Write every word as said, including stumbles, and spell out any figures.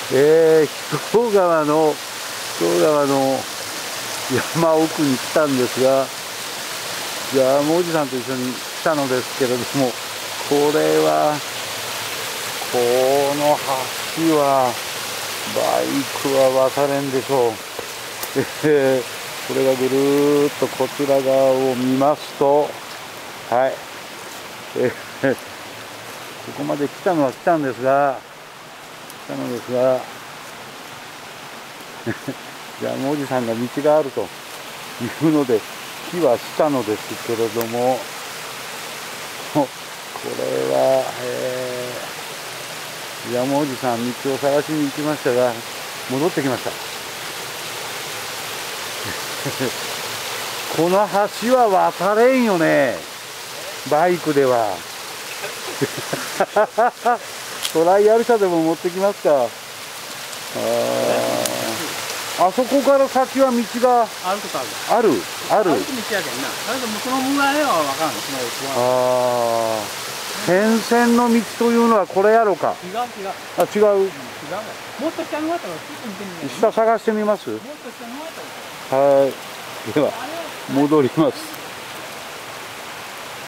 えー、秘湯川の秘湯川の山奥に来たんですが、ジャムおじさんと一緒に来たのですけれども、これはこの橋はバイクは渡れんでしょう。えー、これがぐるーっとこちら側を見ますと、はい、えー、ここまで来たのは来たんですが来たのですがジャムおじさんが道があるというので木はしたのですけれども、これは、えー、ジャムおじさん道を探しに行きましたが戻ってきました。この橋は渡れんよね、バイクでは。トライアル車でも持ってきますか。ああそこから先は道があることある。 あるある。 歩く道やけんな。だけどもうその向かいは分からん。そのああ、変遷の道というのはこれやろうか。 違う違う。 あ、違う。 違う。もっと下の方からちょっと見てみる。 下探してみます。 もっと下の方から。 はい。では戻ります。